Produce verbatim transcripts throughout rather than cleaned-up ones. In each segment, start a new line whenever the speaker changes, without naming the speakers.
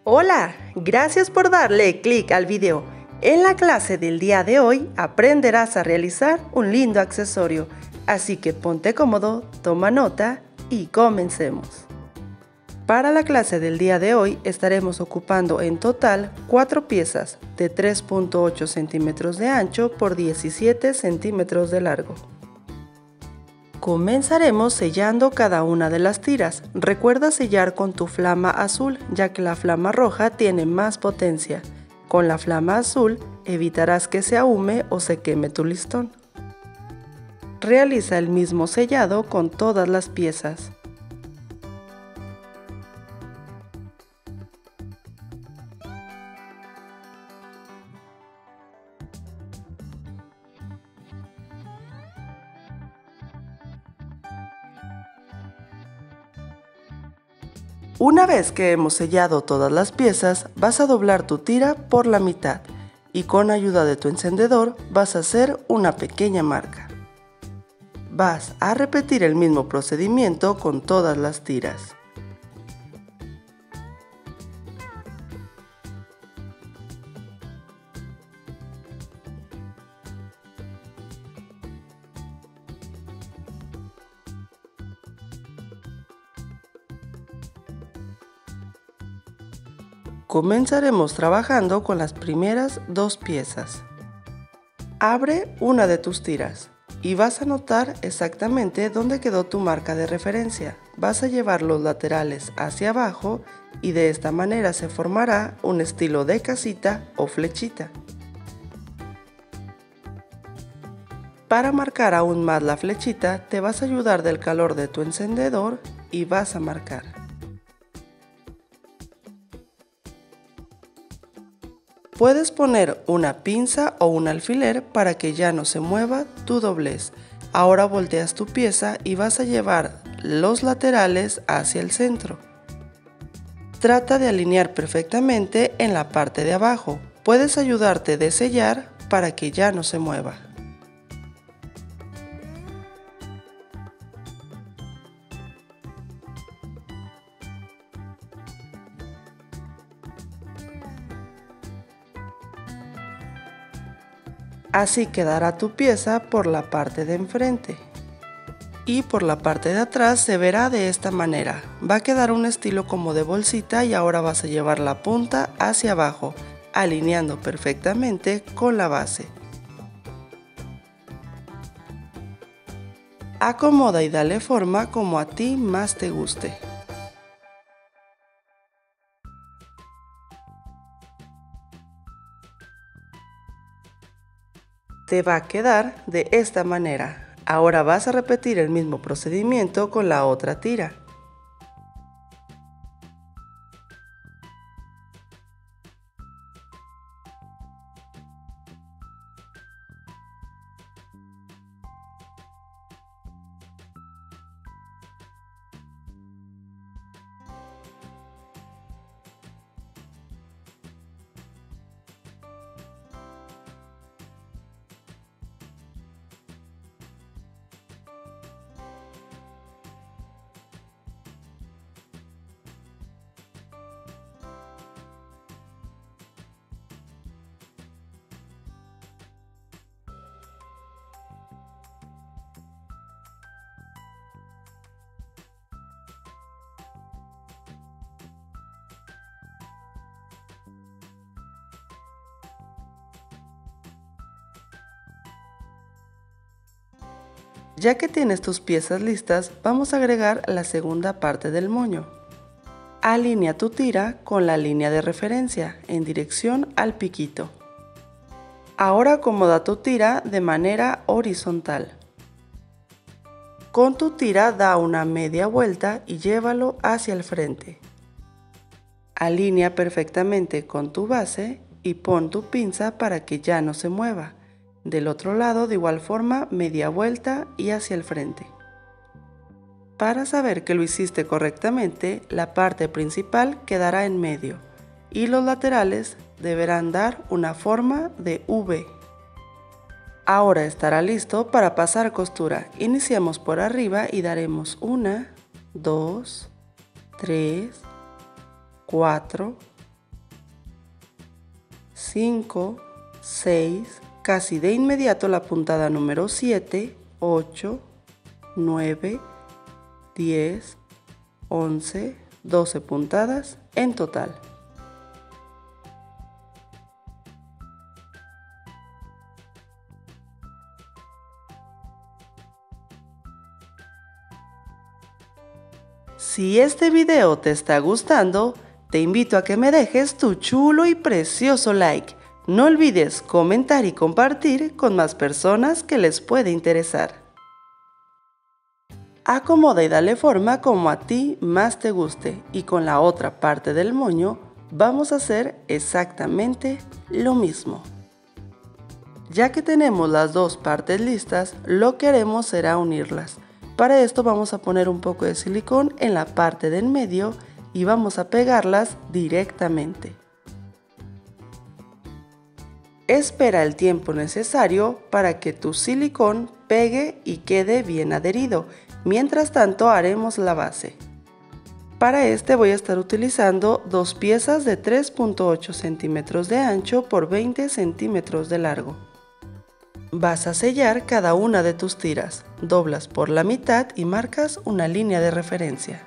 Hola, gracias por darle clic al video. En la clase del día de hoy aprenderás a realizar un lindo accesorio, así que ponte cómodo, toma nota y comencemos. Para la clase del día de hoy estaremos ocupando en total cuatro piezas de tres punto ocho centímetros de ancho por diecisiete centímetros de largo. Comenzaremos sellando cada una de las tiras. Recuerda sellar con tu flama azul, ya que la flama roja tiene más potencia. Con la flama azul evitarás que se ahume o se queme tu listón. Realiza el mismo sellado con todas las piezas. Una vez que hemos sellado todas las piezas, vas a doblar tu tira por la mitad y con ayuda de tu encendedor vas a hacer una pequeña marca. Vas a repetir el mismo procedimiento con todas las tiras. Comenzaremos trabajando con las primeras dos piezas. Abre una de tus tiras y vas a notar exactamente dónde quedó tu marca de referencia. Vas a llevar los laterales hacia abajo y de esta manera se formará un estilo de casita o flechita. Para marcar aún más la flechita, te vas a ayudar del calor de tu encendedor y vas a marcar. Puedes poner una pinza o un alfiler para que ya no se mueva tu doblez. Ahora volteas tu pieza y vas a llevar los laterales hacia el centro. Trata de alinear perfectamente en la parte de abajo. Puedes ayudarte de sellar para que ya no se mueva. Así quedará tu pieza por la parte de enfrente. Y por la parte de atrás se verá de esta manera. Va a quedar un estilo como de bolsita y ahora vas a llevar la punta hacia abajo, alineando perfectamente con la base. Acomoda y dale forma como a ti más te guste. Te va a quedar de esta manera. Ahora vas a repetir el mismo procedimiento con la otra tira. Ya que tienes tus piezas listas, vamos a agregar la segunda parte del moño. Alinea tu tira con la línea de referencia en dirección al piquito. Ahora acomoda tu tira de manera horizontal. Con tu tira da una media vuelta y llévalo hacia el frente. Alinea perfectamente con tu base y pon tu pinza para que ya no se mueva. Del otro lado de igual forma media vuelta y hacia el frente. Para saber que lo hiciste correctamente, la parte principal quedará en medio y los laterales deberán dar una forma de V. Ahora estará listo para pasar costura. Iniciamos por arriba y daremos una, dos, tres, cuatro, cinco, seis, casi de inmediato la puntada número siete, ocho, nueve, diez, once, doce puntadas en total. Si este video te está gustando, te invito a que me dejes tu chulo y precioso like. No olvides comentar y compartir con más personas que les puede interesar. Acomoda y dale forma como a ti más te guste, y con la otra parte del moño vamos a hacer exactamente lo mismo. Ya que tenemos las dos partes listas, lo que haremos será unirlas. Para esto vamos a poner un poco de silicón en la parte del medio y vamos a pegarlas directamente. Espera el tiempo necesario para que tu silicón pegue y quede bien adherido. Mientras tanto haremos la base. Para este voy a estar utilizando dos piezas de tres punto ocho centímetros de ancho por veinte centímetros de largo. Vas a sellar cada una de tus tiras, doblas por la mitad y marcas una línea de referencia.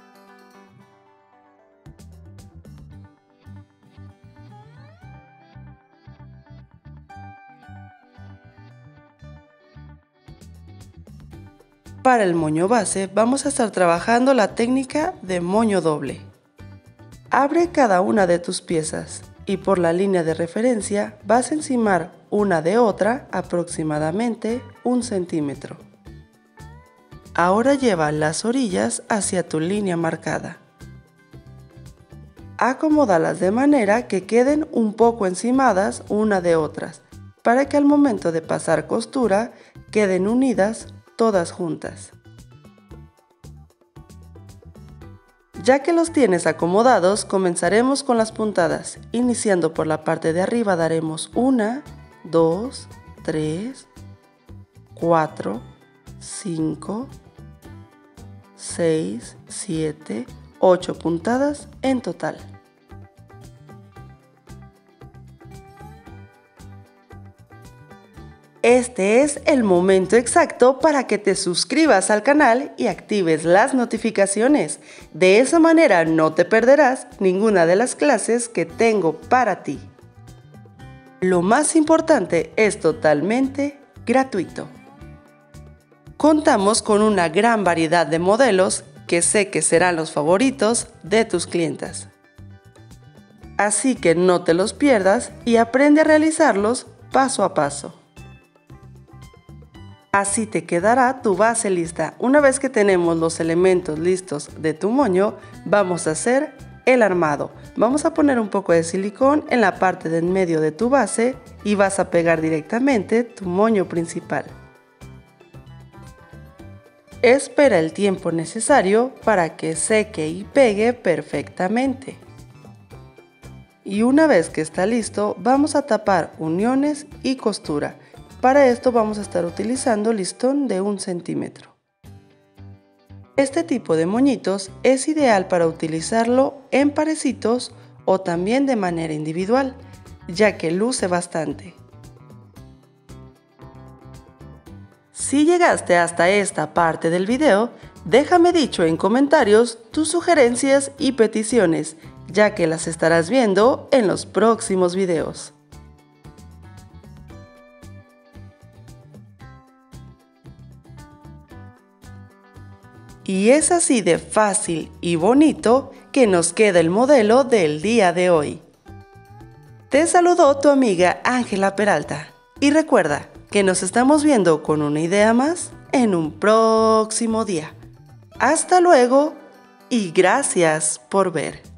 Para el moño base vamos a estar trabajando la técnica de moño doble. Abre cada una de tus piezas y por la línea de referencia vas a encimar una de otra aproximadamente un centímetro. Ahora lleva las orillas hacia tu línea marcada. Acomódalas de manera que queden un poco encimadas una de otras, para que al momento de pasar costura queden unidas todas juntas. Ya que los tienes acomodados, comenzaremos con las puntadas. Iniciando por la parte de arriba daremos una, dos, tres, cuatro, cinco, seis, siete, ocho puntadas en total. Este es el momento exacto para que te suscribas al canal y actives las notificaciones. De esa manera no te perderás ninguna de las clases que tengo para ti. Lo más importante, es totalmente gratuito. Contamos con una gran variedad de modelos que sé que serán los favoritos de tus clientas. Así que no te los pierdas y aprende a realizarlos paso a paso. Así te quedará tu base lista. Una vez que tenemos los elementos listos de tu moño, vamos a hacer el armado. Vamos a poner un poco de silicón en la parte del medio de tu base y vas a pegar directamente tu moño principal. Espera el tiempo necesario para que seque y pegue perfectamente. Y una vez que está listo, vamos a tapar uniones y costura. Para esto vamos a estar utilizando listón de un centímetro. Este tipo de moñitos es ideal para utilizarlo en parecitos o también de manera individual, ya que luce bastante. Si llegaste hasta esta parte del video, déjame dicho en comentarios tus sugerencias y peticiones, ya que las estarás viendo en los próximos videos. Y es así de fácil y bonito que nos queda el modelo del día de hoy. Te saludó tu amiga Ángela Peralta. Y recuerda que nos estamos viendo con una idea más en un próximo día. Hasta luego y gracias por ver.